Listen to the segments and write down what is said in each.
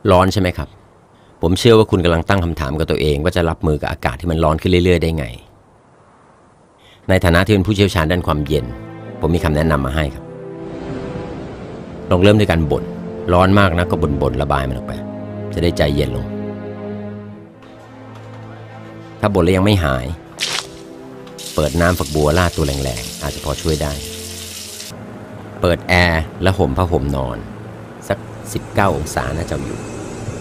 ร้อนใช่ไหมครับผมเชื่อว่าคุณกำลังตั้งคำถามกับตัวเองว่าจะรับมือกับอากาศที่มันร้อนขึ้นเรื่อยๆได้ไงในฐานะที่เป็นผู้เชี่ยวชาญด้านความเย็นผมมีคำแนะนำมาให้ครับลองเริ่มด้วยการบ่นร้อนมากนะก็บ่นระบายมันออกไปจะได้ใจเย็นลงถ้าบ่นแล้วยังไม่หายเปิดน้ำฝักบัวราดตัวแรงๆอาจจะพอช่วยได้เปิดแอร์แล้วห่มผ้าห่มนอนสัก19 องศานะเจ้าอยู่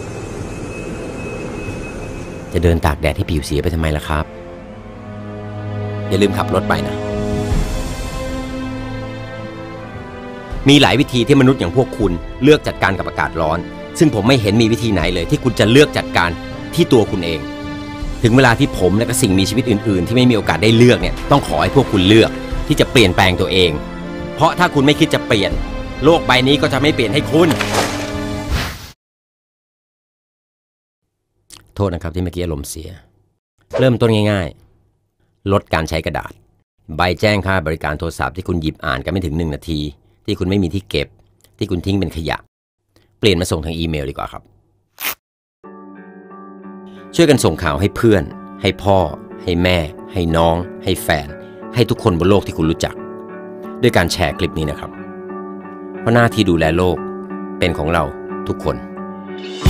จะเดินตากแดดให้ผิวเสียไปทำไมล่ะครับอย่าลืมขับรถไปนะมีหลายวิธีที่มนุษย์อย่างพวกคุณเลือกจัดการกับอากาศร้อนซึ่งผมไม่เห็นมีวิธีไหนเลยที่คุณจะเลือกจัดการที่ตัวคุณเองถึงเวลาที่ผมและก็สิ่งมีชีวิตอื่นๆที่ไม่มีโอกาสได้เลือกเนี่ยต้องขอให้พวกคุณเลือกที่จะเปลี่ยนแปลงตัวเองเพราะถ้าคุณไม่คิดจะเปลี่ยนโลกใบนี้ก็จะไม่เปลี่ยนให้คุณโทษนะครับที่เมื่อกี้อารมณ์เสียเริ่มต้นง่ายๆลดการใช้กระดาษใบแจ้งค่าบริการโทรศัพท์ที่คุณหยิบอ่านกันไม่ถึง1 นาทีที่คุณไม่มีที่เก็บที่คุณทิ้งเป็นขยะเปลี่ยนมาส่งทางอีเมลดีกว่าครับช่วยกันส่งข่าวให้เพื่อนให้พ่อให้แม่ให้น้องให้แฟนให้ทุกคนบนโลกที่คุณรู้จักด้วยการแชร์คลิปนี้นะครับเพราะหน้าที่ดูแลโลกเป็นของเราทุกคน